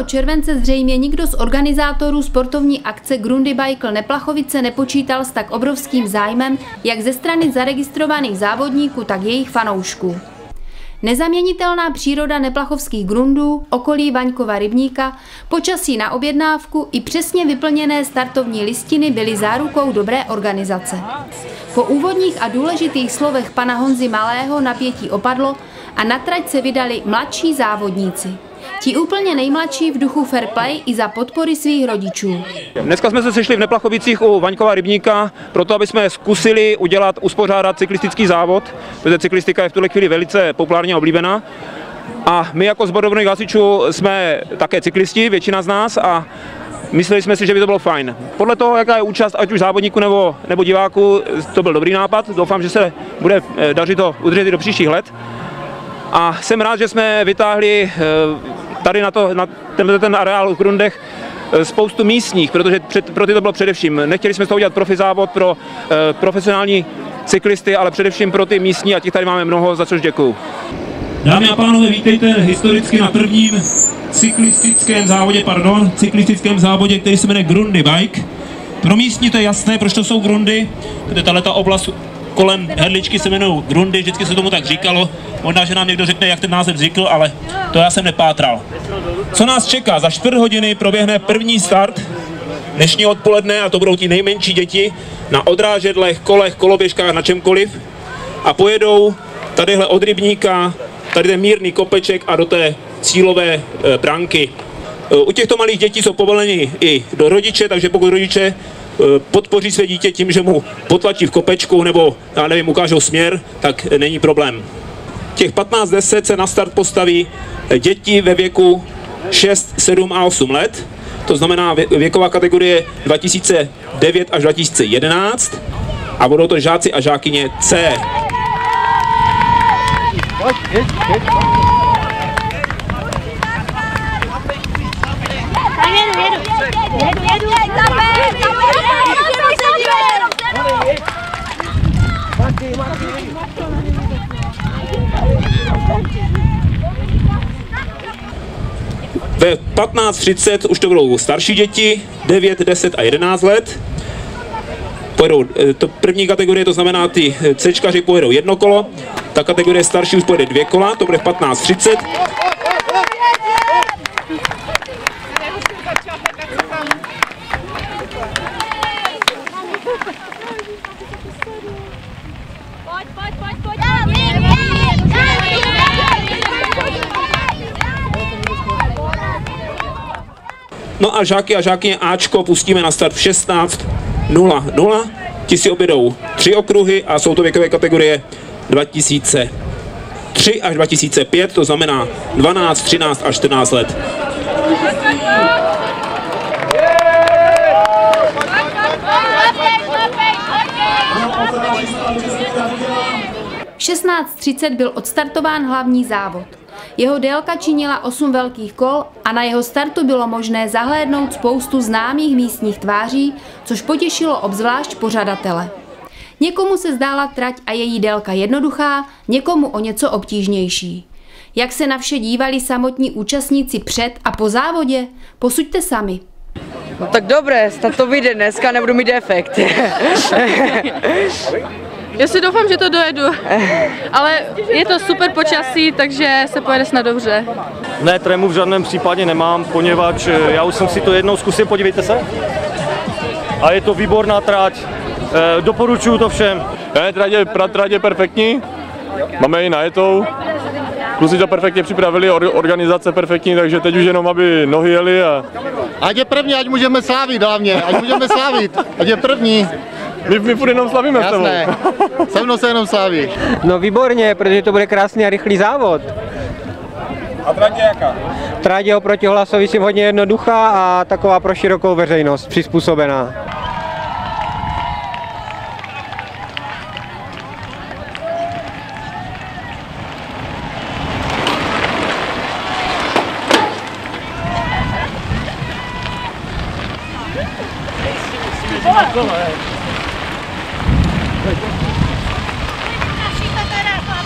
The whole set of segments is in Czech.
července zřejmě nikdo z organizátorů sportovní akce Grundy Bike Neplachovice nepočítal s tak obrovským zájmem jak ze strany zaregistrovaných závodníků, tak jejich fanoušků. Nezaměnitelná příroda neplachovských grundů, okolí Vaňkova rybníka, počasí na objednávku i přesně vyplněné startovní listiny byly zárukou dobré organizace. Po úvodních a důležitých slovech pana Honzy Malého napětí opadlo a na trať se vydali mladší závodníci. Ti úplně nejmladší v duchu fair play i za podpory svých rodičů. Dneska jsme se sešli v Neplachovicích u Vaňkova rybníka, proto aby jsme zkusili uspořádat cyklistický závod, protože cyklistika je v tuhle chvíli velice populárně a oblíbená. A my jako sbor dobrovolných hasičů jsme také cyklisti, většina z nás, a mysleli jsme si, že by to bylo fajn. Podle toho, jaká je účast ať už závodníků nebo diváků, to byl dobrý nápad. Doufám, že se bude dařit to udržet i do příštích let. A jsem rád, že jsme vytáhli tady na ten areál v Grundech spoustu místních, protože pro ty to bylo především. Nechtěli jsme z toho udělat profi závod pro profesionální cyklisty, ale především pro ty místní, a těch tady máme mnoho, za což děkuju. Dámy a pánové, vítejte historicky na prvním cyklistickém závodě, který se jmenuje Grundy Bike. Pro místní to je jasné, proč to jsou Grundy, protože tato oblast kolem Hrdličky se jmenují Grundy, vždycky se tomu tak říkalo. Možná, že nám někdo řekne, jak ten název vznikl, ale to já jsem nepátral. Co nás čeká? Za 4 hodiny proběhne první start dnešního odpoledne, a to budou ti nejmenší děti na odrážedlech, kolech, koloběžkách, na čemkoliv, a pojedou tadyhle od rybníka, tady ten mírný kopeček a do té cílové branky. U těchto malých dětí jsou povoleni i do rodiče, takže pokud rodiče podpoří své dítě tím, že mu potlačí v kopečku nebo, já nevím, ukážou směr, tak není problém. Těch 15-10 se na start postaví děti ve věku 6, 7 a 8 let. To znamená věková kategorie 2009 až 2011 a budou to žáci a žákyně C. Ve 15:30 už to budou starší děti, 9, 10 a 11 let. Pojedou to první kategorie, to znamená ty Cčkaři pojedou 1 kolo, ta kategorie starší už pojede 2 kola, to bude v 15:30. No a žáky a žákyně Ačko pustíme na start v 16:00. Ti si objedou 3 okruhy a jsou to věkové kategorie 2003 až 2005, to znamená 12, 13 až 14 let. V 16:30 byl odstartován hlavní závod. Jeho délka činila 8 velkých kol a na jeho startu bylo možné zahlédnout spoustu známých místních tváří, což potěšilo obzvlášť pořadatele. Někomu se zdála trať a její délka jednoduchá, někomu o něco obtížnější. Jak se na vše dívali samotní účastníci před a po závodě? Posuďte sami. No tak dobré, snad to vyjde dneska, nebudu mít defekt. Já si doufám, že to dojedu, ale je to super počasí, takže se pojede snad dobře. Ne, trému v žádném případě nemám, poněvadž já už jsem si to jednou zkusil, podívejte se. A je to výborná trať, doporučuju to všem. Trať je perfektní, máme ji najetou, kluci to perfektně připravili, organizace perfektní, takže teď už jenom, aby nohy jeli a... Ať je první, ať můžeme slávit hlavně, ať je první. My furt jenom slavíme s tebou. Se mnou se jenom slaví. No výborně, protože to bude krásný a rychlý závod. A trať je jaká? Trať je oproti Hlasovici hodně jednoduchá a taková pro širokou veřejnost přizpůsobená.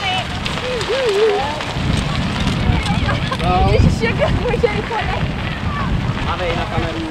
Ježiš, jak můj děj. Máme i na kameru.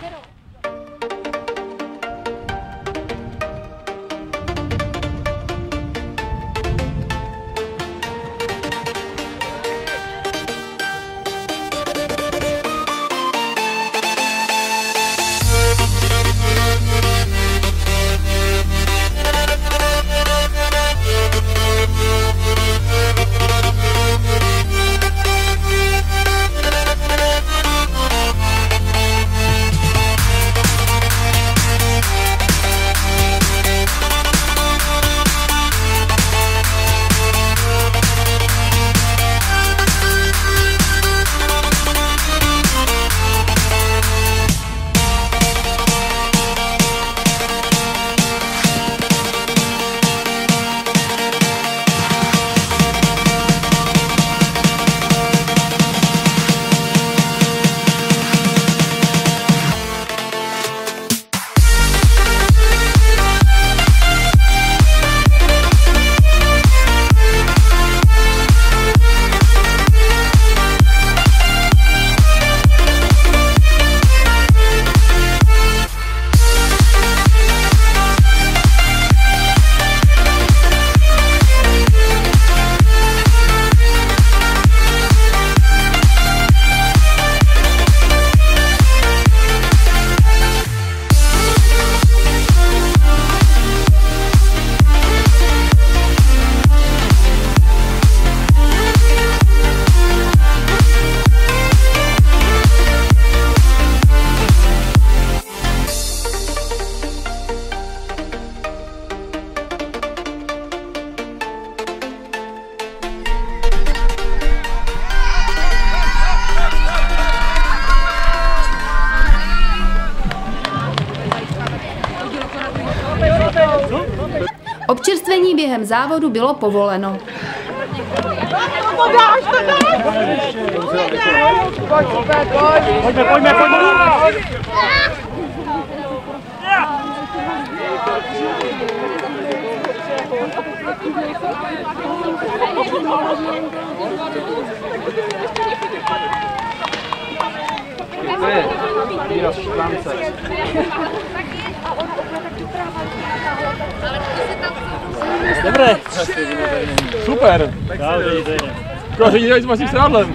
Občerstvení během závodu bylo povoleno. Pojďme. Dobré. Super. Škoda, že dělají s vaším strádlem.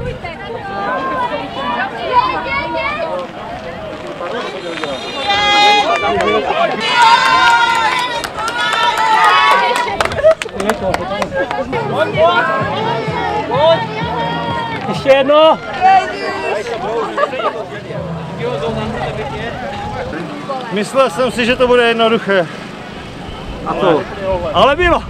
Ještě jedno. Myslel jsem si, že to bude jednoduché. A to. Ale bylo.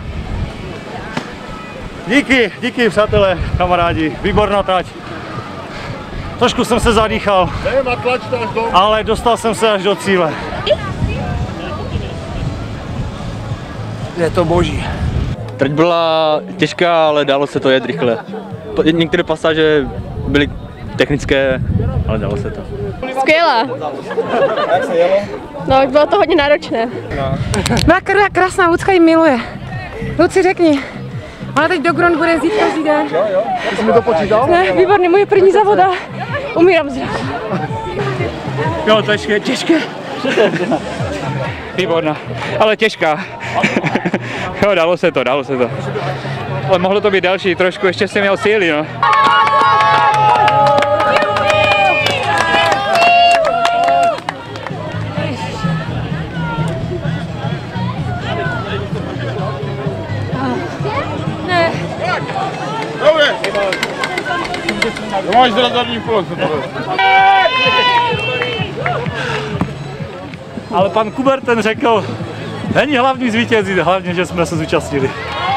Díky přátelé, kamarádi, výborná trať. Trošku jsem se zadýchal, ale dostal jsem se až do cíle. Je to boží. Trať byla těžká, ale dalo se to jet rychle. Některé pasáže byly technické, ale dalo se to. Skvělá. Jak se jelo? No, bylo to hodně náročné. Byla krásná, Lucka ji miluje. Luci, řekni. Ona teď do Grund bude jezdit každý den. Jo. Ty jsi mi to počítal? Ne, výborný, moje první závoda. Umírám zrazu. Jo, to je těžké. Výborná, ale těžká. Jo, dalo se to. Ale mohlo to být další, trošku ještě jsem měl síly, no. Máš zrazadní kolon. Ale pan Kubert ten řekl, není hlavní zvítězit, hlavně, že jsme se zúčastnili.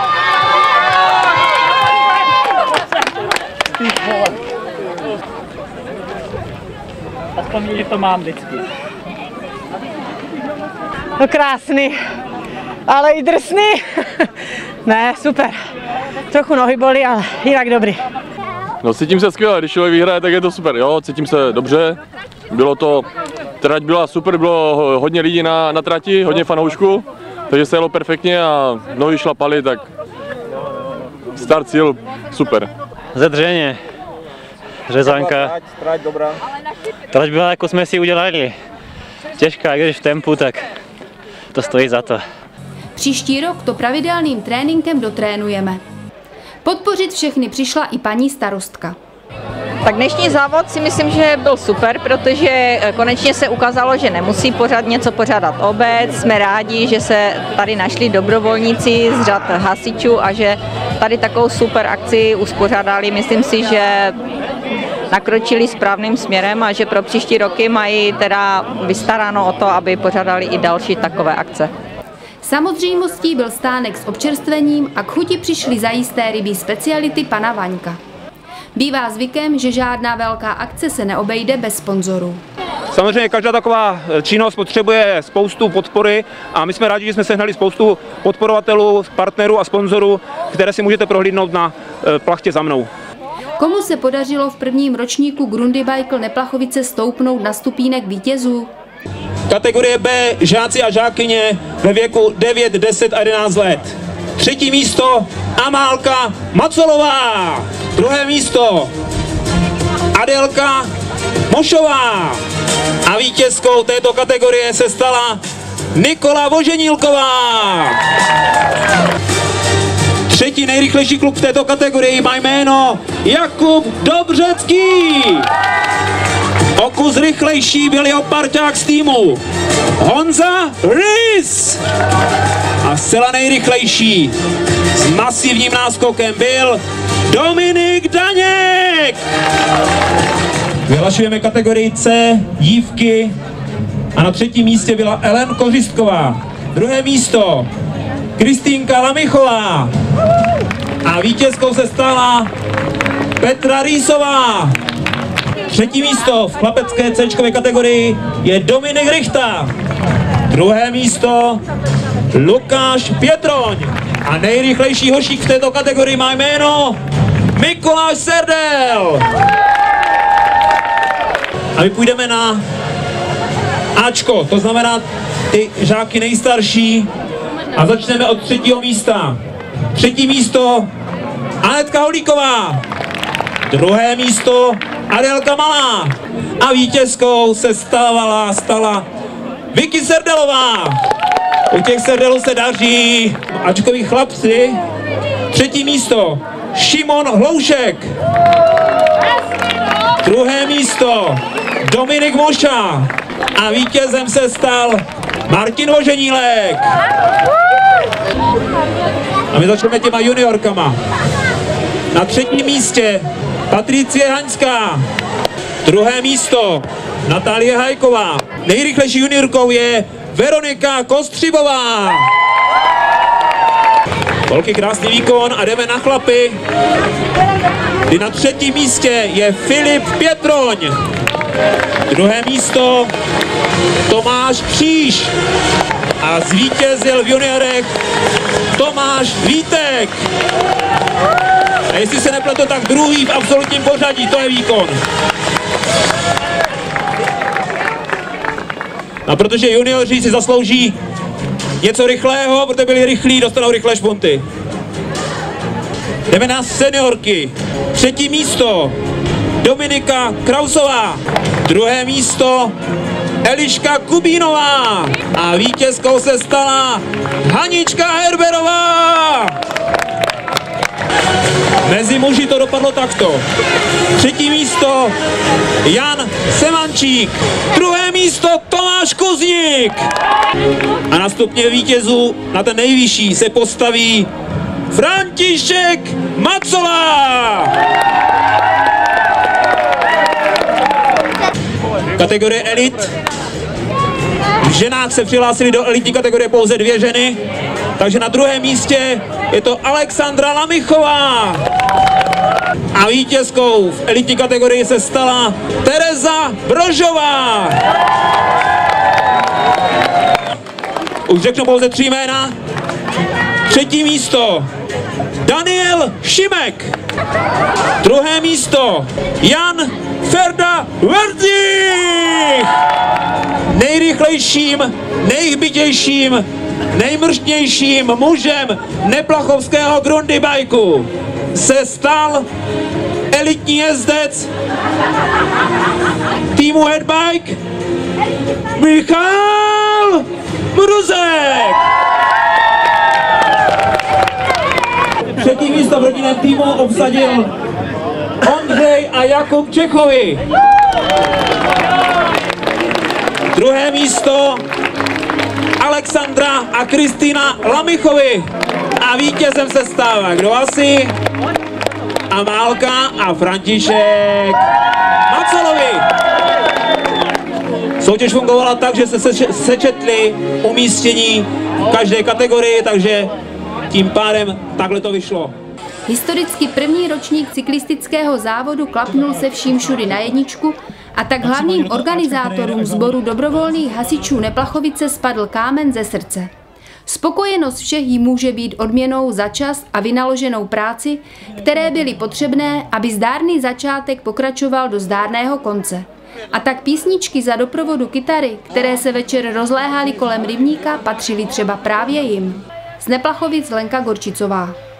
Aspoň že to mám vždycky. No krásný, ale i drsný. Ne, super. Trochu nohy bolí, ale jinak dobrý. No, cítím se skvěle, když člověk vyhraje, tak je to super, jo, cítím se dobře. Bylo to, trať byla super, bylo hodně lidí na trati, hodně fanoušků, takže se jelo perfektně a nohy šlapaly, tak start cíl super. Zadřeně. řezánka. Trať byla, jako jsme si udělali. Těžká, když v tempu, tak to stojí za to. Příští rok to pravidelným tréninkem dotrénujeme. Podpořit všechny přišla i paní starostka. Tak dnešní závod si myslím, že byl super, protože konečně se ukázalo, že nemusí něco pořádat obec. Jsme rádi, že se tady našli dobrovolníci z řad hasičů a že tady takovou super akci uspořádali. Myslím si, že nakročili správným směrem a že pro příští roky mají teda vystaráno o to, aby pořádali i další takové akce. Samozřejmostí byl stánek s občerstvením a k chuti přišly zajisté rybí speciality pana Vaňka. Bývá zvykem, že žádná velká akce se neobejde bez sponzorů. Samozřejmě každá taková činnost potřebuje spoustu podpory a my jsme rádi, že jsme sehnali spoustu podporovatelů, partnerů a sponzorů, které si můžete prohlídnout na plachtě za mnou. Komu se podařilo v prvním ročníku Grundy Bike Neplachovice stoupnout na stupínek vítězů? Kategorie B žáci a žákyně ve věku 9, 10 a 11 let. 3. místo Amálka Macolová. 2. místo Adélka Mošová. A vítězkou této kategorie se stala Nikola Voženílková. 3. nejrychlejší kluk v této kategorii má jméno Jakub Dobřecký. O kus rychlejší byl jeho parťák z týmu Honza Rys. A zcela nejrychlejší s masivním náskokem byl Dominik Daněk. Vyhlašujeme kategorii C dívky a na 3. místě byla Ellen Kořistková. 2. místo Kristýnka Lamichová. A vítězkou se stala Petra Rýsová. 3. místo v chlapecké C kategorii je Dominik Richta. 2. místo Lukáš Pětroň. A nejrychlejší hošík v této kategorii má jméno Mikuláš Serdel. A my půjdeme na Ačko, to znamená ty žáky nejstarší. A začneme od 3. místa. 3. místo Anetka Holíková. 2. místo Adélka Malá. A vítězkou se stala Vicky Serdelová. U těch Serdelů se daří. Ačkoví chlapci. 3. místo Šimon Hloušek. 2. místo Dominik Moša. A vítězem se stal Martin Voženílek. A my začneme těma juniorkama. Na 3. místě Patricie Haňská. 2. místo Natálie Hajková. Nejrychlejší juniorkou je Veronika Kostřibová. Velký krásný výkon a jdeme na chlapy. Kdy na 3. místě je Filip Pětroň. 2. místo Tomáš Kříž. A zvítězil v juniorech Tomáš Vítek. A jestli se nepletu, tak 2. v absolutním pořadí, to je výkon. A protože junioři si zaslouží něco rychlého, protože byli rychlí, dostanou rychlé špunty. Jdeme na seniorky. 3. místo Dominika Krausová. 2. místo Eliška Kubínová. A vítězkou se stala Hanička Herberová. Mezi muži to dopadlo takto. 3. místo Jan Semančík. 2. místo Tomáš Kuzník. A na stupně vítězů na ten nejvyšší se postaví František Macola. Kategorie elit. V ženách se přihlásili do elitní kategorie pouze 2 ženy, takže na 2. místě je to Alexandra Lamichová. A vítězkou v elitní kategorii se stala Tereza Brožová. Už řeknu pouze 3 jména. 3. místo Daniel Šimek. 2. místo Jan Ferda Verdich. Nejrychlejším, nejhbitějším, nejmrštnějším mužem neplachovského Grundy Bajku se stal elitní jezdec týmu Headbike Michal Bruzek. Třetí místo v rodinném týmu obsadil Ondřej a Jakub Čechovi. Druhé místo Alexandra a Kristýna Lamichovi. A vítězem se stává kdo asi? Amálka a František Macolovi. Soutěž fungovala tak, že se sečetli umístění v každé kategorii, takže tím pádem takhle to vyšlo. Historicky první ročník cyklistického závodu klapnul se vším všudy na jedničku a tak hlavním organizátorům sboru dobrovolných hasičů Neplachovice spadl kámen ze srdce. Spokojenost všech jí může být odměnou za čas a vynaloženou práci, které byly potřebné, aby zdárný začátek pokračoval do zdárného konce. A tak písničky za doprovodu kytary, které se večer rozléhaly kolem rybníka, patřily třeba právě jim. Z Neplachovic Lenka Gorčicová.